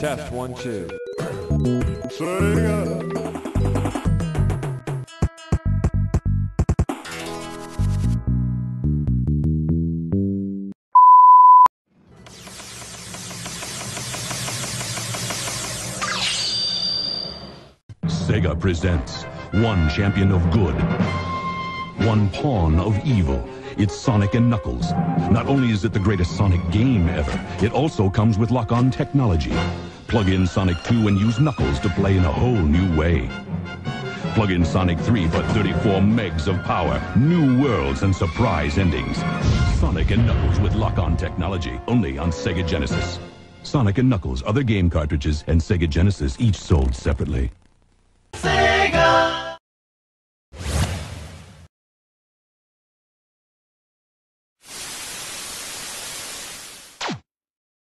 Test 1, 2. Sega. Sega presents one champion of good, one pawn of evil. It's Sonic and Knuckles. Not only is it the greatest Sonic game ever, it also comes with lock-on technology. Plug in Sonic 2 and use Knuckles to play in a whole new way. Plug in Sonic 3 for 34 megs of power, new worlds, and surprise endings. Sonic and Knuckles with lock-on technology, only on Sega Genesis. Sonic and Knuckles, other game cartridges, and Sega Genesis each sold separately.